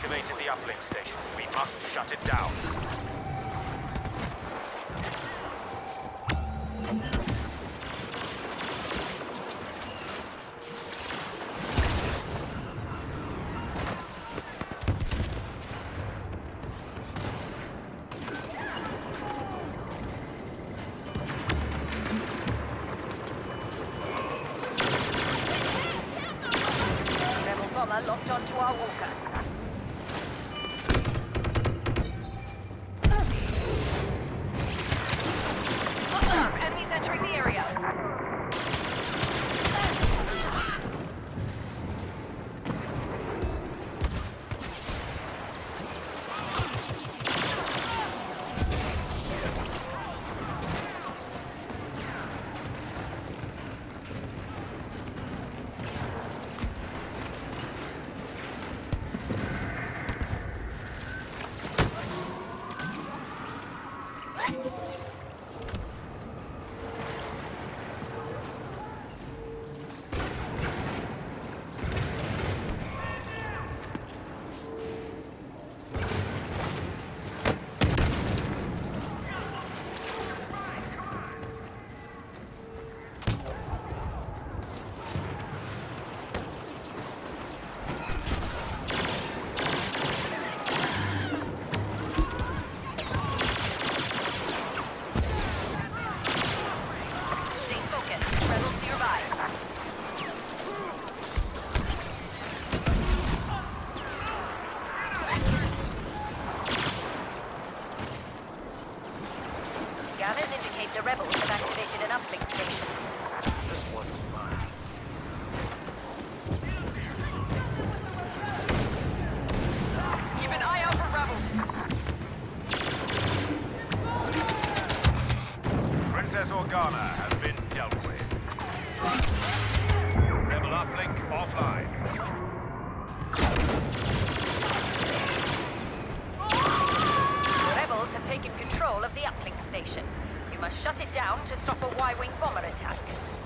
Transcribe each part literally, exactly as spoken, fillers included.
deactivated the uplink station. We must shut it down. Locked onto our walker. Enemies entering the area. Scanners indicate the rebels have activated an uplink station. This one's mine. Keep an eye out for rebels. Princess Organa has been dealt with. Rebel uplink offline. The rebels have taken control of the uplink station. You must shut it down to stop a Y-wing bomber attack.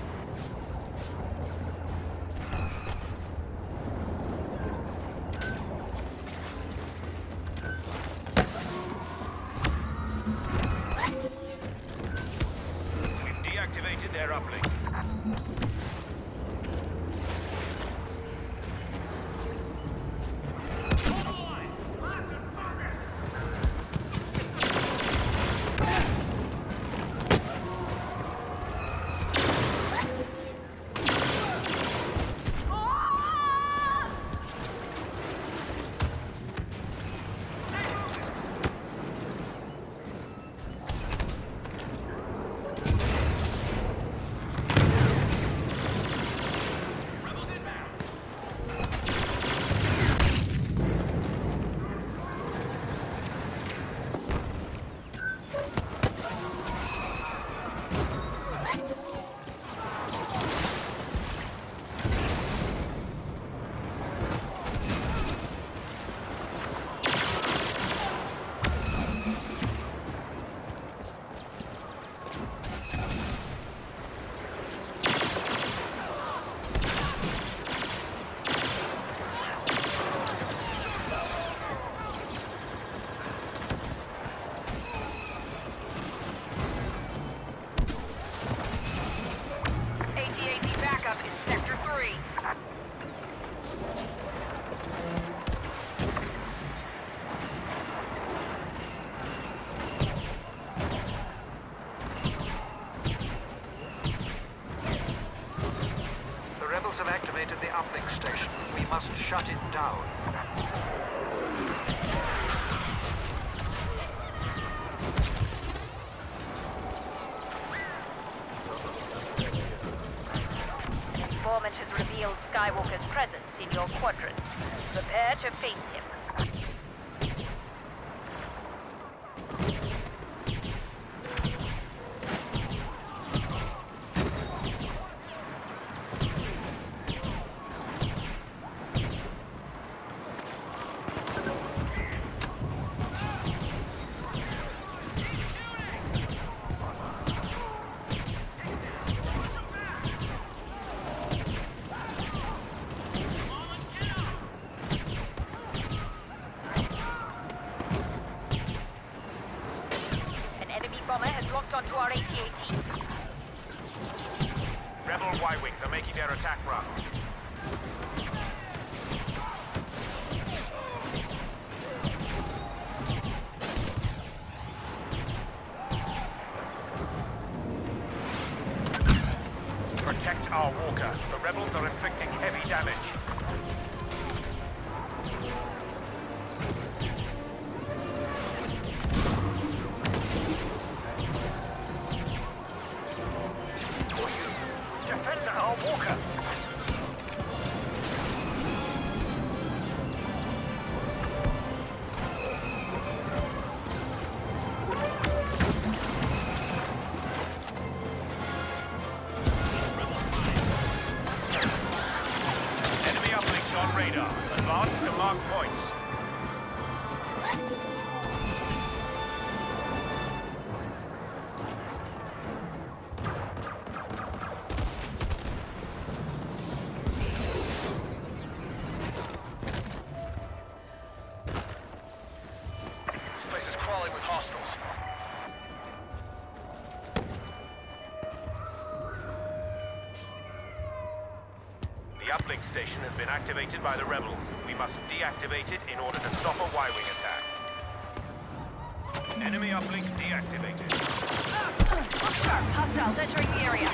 We've deactivated their uplink. Have activated the uplink station. We must shut it down. Informant has revealed Skywalker's presence in your quadrant. Prepare to face him. locked onto our A T A T. Rebel Y-Wings are making their attack run. Protect our walker. The rebels are inflicting heavy damage. Defend our walker. Enemy uplink on radar. Advance to mark points. This place is crawling with hostiles. The uplink station has been activated by the rebels. We must deactivate it in order to stop a Y-Wing attack. Enemy uplink deactivated. Look sharp. Hostiles entering the area.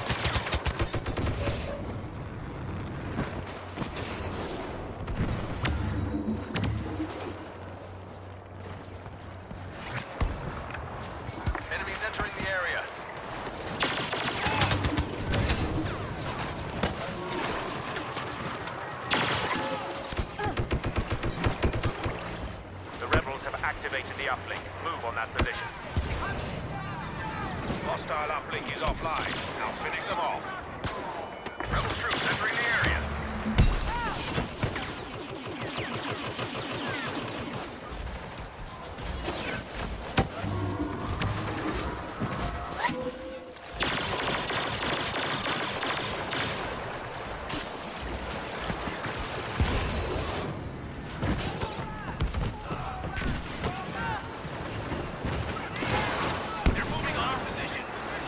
Enemies entering the area. The rebels have activated the uplink. Move on that position. Hostile uplink is offline. Now finish them off. Rebel troops entering the area. They're moving on our position.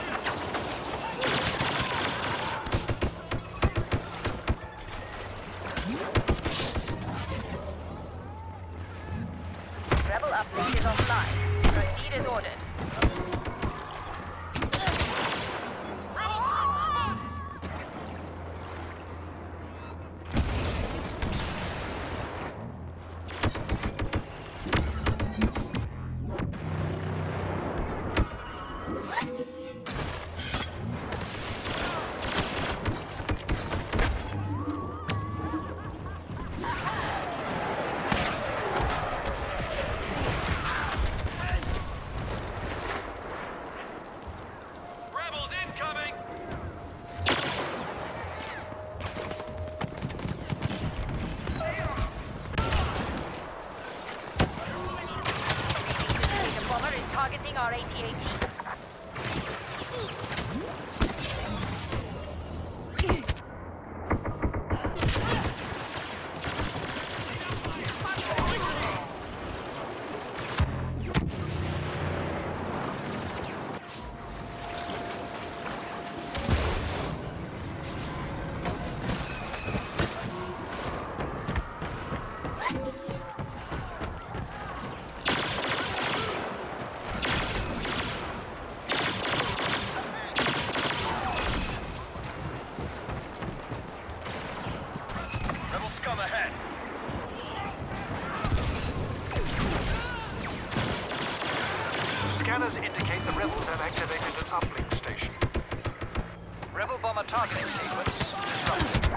Rebel uplink is offline. Proceed as ordered. Rebels incoming! The bomber is targeting our A T A T. Rebel scum ahead. Scanners indicate the rebels have activated an uplink station. Rebel bomber targeting sequence disrupted.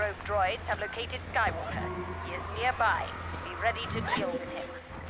rogue droids have located Skywalker. He is nearby. Be ready to deal with him.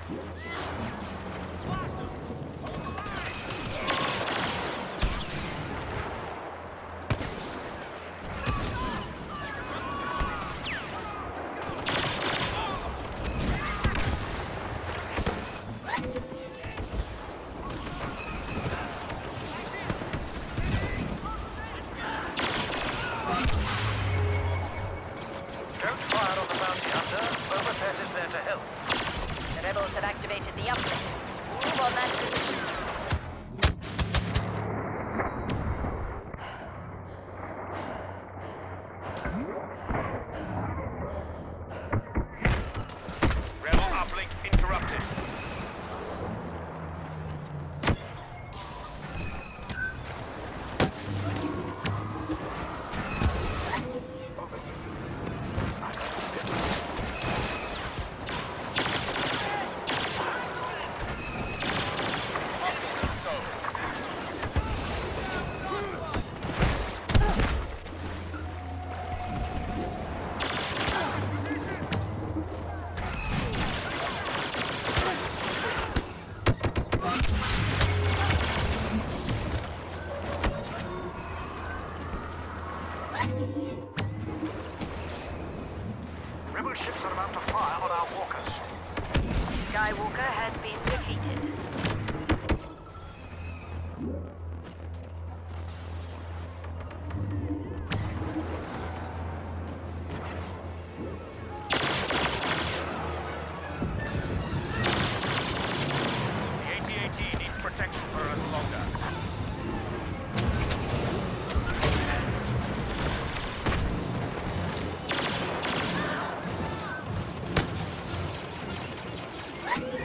Don't fire on the bounty hunter. Boba Fett is there to help. The rebels have activated the uplink. Move on that position. Rebel uplink interrupted. Rebel ships are about to fire on our walkers. Skywalker has been defeated. The A T A T needs protection for a little longer. Thank you.